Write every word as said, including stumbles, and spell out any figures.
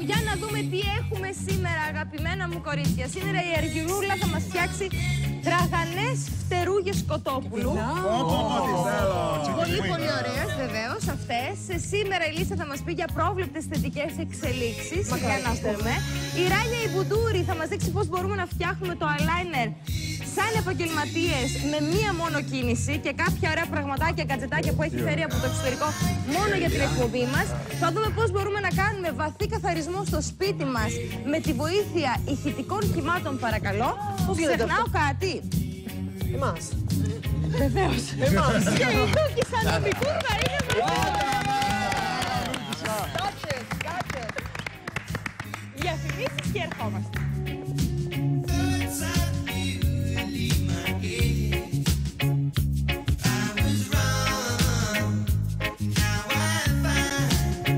για να δούμε τι έχουμε σήμερα, αγαπημένα μου κορίτσια. Σήμερα η Αργυρούλα θα μας φτιάξει τραγανές φτερούγες κοτόπουλου. Πολύ πολύ ωραίες βεβαίως αυτές. Σήμερα η Λίσσα θα μας πει για πρόβλεπτες θετικές εξελίξεις. Για να πούμε. Η Ράλια η Μπουτούρη θα μας δείξει πώς μπορούμε να φτιάχνουμε το eyeliner σαν επαγγελματίες με μία μόνο κίνηση και κάποια ωραία πραγματάκια, κατζετάκια που έχει φέρει από το εξωτερικό μόνο για την εκπομπή μας. Θα δούμε πώς μπορούμε να κάνουμε βαθύ καθαρισμό στο σπίτι μας με τη βοήθεια ηχητικών κυμάτων, παρακαλώ. Ξεχνάω κάτι. Εμάς. Βεβαίως. Εμάς. Και η Λούκη Σαλονικού θα είναι μαζί. Κάτσε, κάτσε. Διαφημίσεις και ερχόμαστε.